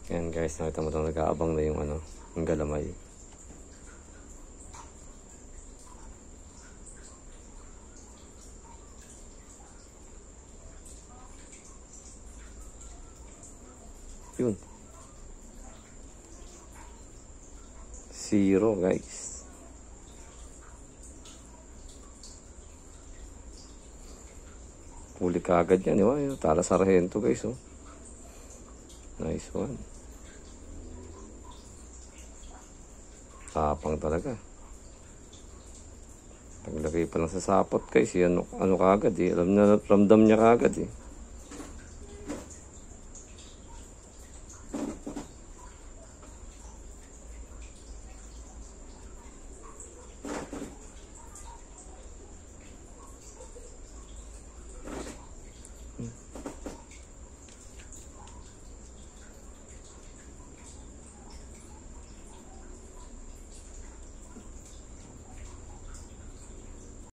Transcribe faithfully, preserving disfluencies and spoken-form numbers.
Yan guys, nakita mo ito, nag-aabang na yung ano, yung galamay. Yun. Zero guys. Huli ka agad yan, diba? Tala Sargento guys, oh. Nice one. Tapang talaga. Paglagay pa lang sa sapot guys, ano, ano kagad eh. Alam na, ramdam niya kagad eh.